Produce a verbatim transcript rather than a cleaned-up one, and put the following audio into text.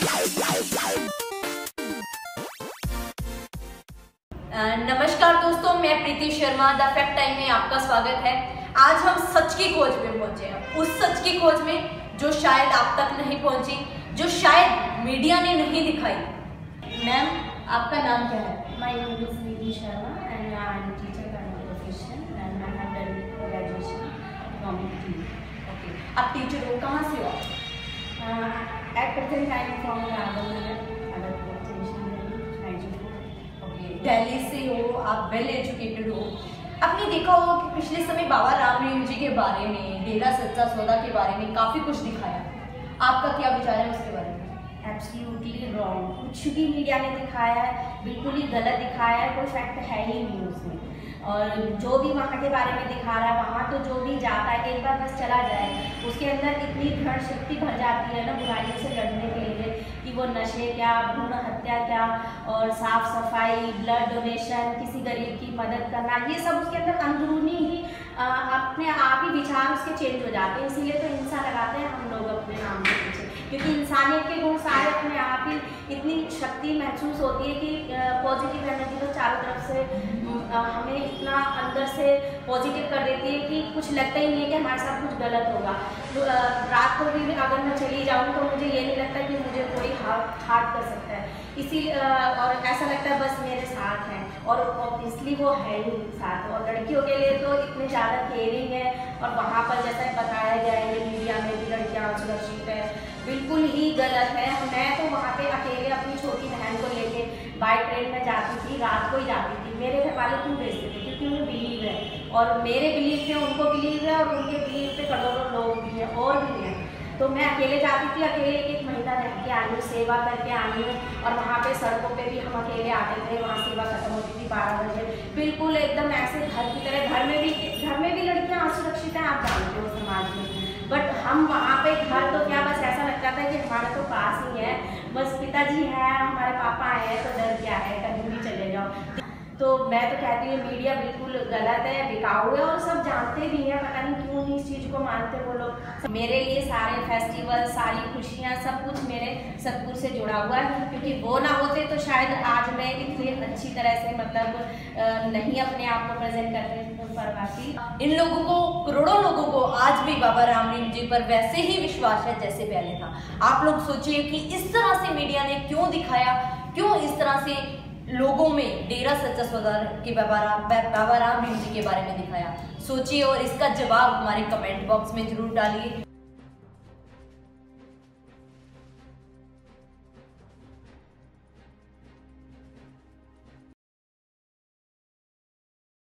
नमस्कार दोस्तों, मैं Preeti Sharma the fact time में आपका स्वागत है। आज हम सच की खोज में पहुंचे हैं, उस सच की खोज में जो शायद आप तक नहीं पहुंची, जो शायद मीडिया ने नहीं दिखाई। मैम, आपका नाम क्या है? My name is Preeti Sharma and I am teacher by profession and I have done graduation from T. Okay, आप टीचर हो, कहाँ से हो? At present I am from Delhi से हो, आप वेल एजुकेटेड हो। आपने देखा होगा कि पिछले समय बाबा राम रहीम जी के बारे में, डेरा सच्चा सौदा के बारे में काफ़ी कुछ दिखाया। आपका क्या विचार है उसके बारे में? Absolutely wrong. कुछ भी मीडिया ने दिखाया है बिल्कुल ही गलत दिखाया है, कोई फैक्ट है ही नहीं उसमें। और जो भी वहाँ के बारे में दिखा रहा है, वहाँ तो जो भी जाता है एक बार बस चला जाए, उसके अंदर इतनी दृढ़ शक्ति भर जाती है ना बुराइयों से लड़ने के लिए कि वो नशे क्या, भ्रूण हत्या क्या, और साफ सफाई, ब्लड डोनेशन, किसी गरीब की मदद करना, ये सब उसके अंदर अंदरूनी ही आ, अपने आप ही विचार उसके चेंज हो जाते हैं। इसीलिए तो इंसान लगाते हैं हम लोग अपने नाम के पीछे, क्योंकि इंसानियत के गुण सारे अपने आप ही इतनी शक्ति महसूस होती है कि पॉजिटिव एनर्जी तो चारों तरफ से आ, हमें इतना अंदर से पॉजिटिव कर देती है कि कुछ लगता ही नहीं है कि हमारे साथ कुछ गलत होगा। तो रात को भी अगर मैं चली जाऊँ तो मुझे ये नहीं लगता कि मुझे कोई हार्ट हार्ट कर सकता है, इसी और ऐसा लगता है बस मेरे साथ हैं, और ऑब्वियसली वो है ही साथ। और लड़कियों के लिए तो इतने ज़्यादा केयरिंग है, और वहाँ पर जैसा बताया गया है मीडिया में भी लड़कियाँ सुरक्षित है, बिल्कुल ही गलत है। मैं तो वहाँ पे अकेले अपनी छोटी बहन को लेके बाई ट्रेन में जाती थी, रात को ही जाती थी। मेरे घर वाले क्यों भेजते थे? क्योंकि उन्हें बिलीव है, और मेरे बिलीव पे उनको बिलीव है, और उनके बिलीव पे करोड़ों लोग भी हैं और भी हैं। तो मैं अकेले जाती थी, अकेले एक एक महीना रह के आई हूँ, सेवा करके आई हूँ। और वहाँ पे सड़कों पे भी हम अकेले आते थे, वहाँ सेवा खत्म होती थी बारह बजे, बिल्कुल एकदम ऐसे घर की तरह। घर में भी घर में भी लड़कियाँ असुरक्षित हैं, आप जानते हो समाज में, बट हम वहाँ पे घर तो क्या, बस ऐसा लगता था कि हमारा तो पास ही है, बस पिताजी हैं, हमारे पापा हैं, तो डर क्या है, कहीं भी चले जाओ। तो मैं तो कहती हूँ मीडिया बिल्कुल गलत है, बिकाऊ है, और सब जानते भी हैं, पता नहीं क्यों नहीं इस चीज़ को मानते वो लोग। मेरे लिए सारे फेस्टिवल, सारी खुशियाँ, सब कुछ मेरे सतगुरु से जुड़ा हुआ है, क्योंकि वो ना होते तो शायद आज मैं इतनी अच्छी तरह से मतलब नहीं अपने आप को प्रेजेंट करते पर पाती। इन लोगों को, करोड़ों लोगों को आज भी बाबा राम रहीम जी पर वैसे ही विश्वास है जैसे पहले था। आप लोग सोचिए कि इस तरह से मीडिया ने क्यों दिखाया, क्यों इस तरह से लोगों में डेरा सच्चा सौदा के बाबा राम बाबा राम रहीम जी के बारे में दिखाया। सोचिए और इसका जवाब हमारे कमेंट बॉक्स में जरूर डालिए।